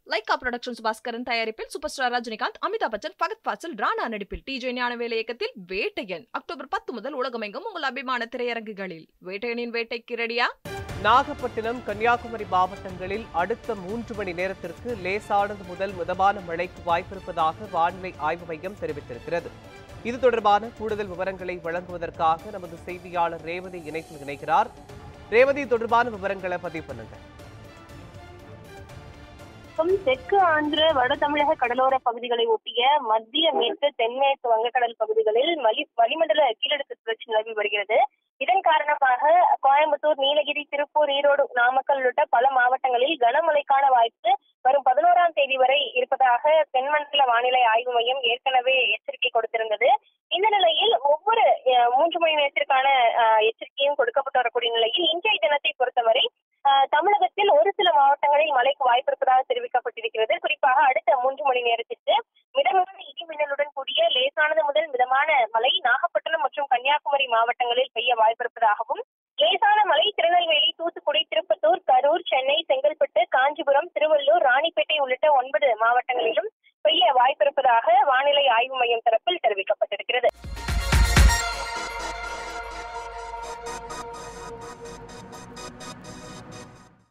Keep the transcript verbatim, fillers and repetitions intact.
Lyca productions Baskaran தயாரிப்பில் super star Rajinikanth, Amitabh Bachchan, Fahadh Faasil, Rana நடிப்பில் TJ Gnanavel இயக்கத்தில் வேட்டையன் அக்டோபர் பத்து முதல் உலகமெங்கும் உங்கள் அபிமான திரையரங்குகளில். வேட்டையனின் வேட்டைக்கு ரெடியா? நாகப்பட்டினம், கன்னியாகுமரி மாவட்டங்களில் அடுத்த மூன்று மணி நேரத்திற்கு லேசானது முதல் மிதமான மழைக்கு வாய்ப்பிருப்பதாக வானிலை ஆய்வு மையம் தெரிவித்திருக்கிறது. இது தொடர்பான கூடுதல் விவரங்களை வழங்குவதற்காக நமது செய்தியாளர் ரேவதி இணைப்பில் இணைக்கிறார். ரேவதி, தொடர்பான விவரங்களை பதிவு பண்ணுங்க. தெற்கு ஆந்திர வட தமிழக கடலோர பகுதிகளை ஒட்டிய மத்திய மேற்கு தென்மேற்கு வங்கக்கடல் பகுதிகளில் வளிமண்டல கீழடுக்கு சுழற்சி நிலவி வருகிறது. இதன் காரணமாக கோயம்புத்தூர், நீலகிரி, திருப்பூர், ஈரோடு, நாமக்கல் உள்ளிட்ட பல மாவட்டங்களில் கனமழைக்கான வாய்ப்பு வரும் பதினோராம் தேதி வரை இருப்பதாக தென்மண்டல வானிலை ஆய்வு மையம் ஏற்கனவே எச்சரிக்கை கொடுத்திருந்தது. இந்த நிலையில் ஒவ்வொரு மூன்று மணி நேரத்திற்கான எச்சரிக்கையும் கொடுக்கப்பட்டு வரக்கூடிய நிலையில் இன்றைய தினத்தை பொறுத்தவரை தமிழகத்தில் ஒரு சில மாவட்டங்களில் மழைக்கு வாய்ப்பு இருப்பதாக தெரிவிக்கப்பட்டிருக்கிறது. குறிப்பாக அடுத்த மூன்று மணி நேரத்திற்கு மிதமான இடி மின்னலுடன் கூடிய லேசானது முதல் மிதமான மழை நாகப்பட்டினம் மற்றும் கன்னியாகுமரி மாவட்டங்களில் பெய்ய வாய்ப்பிருப்பதாகவும், லேசான மழை திருநெல்வேலி, தூத்துக்குடி, திருப்பத்தூர், கரூர், சென்னை, செங்கல்பட்டு, காஞ்சிபுரம், திருவள்ளூர், ராணிப்பேட்டை உள்ளிட்ட ஒன்பது மாவட்டங்களிலும் பெய்ய வாய்ப்பிருப்பதாக வானிலை ஆய்வு மையம் தரப்பு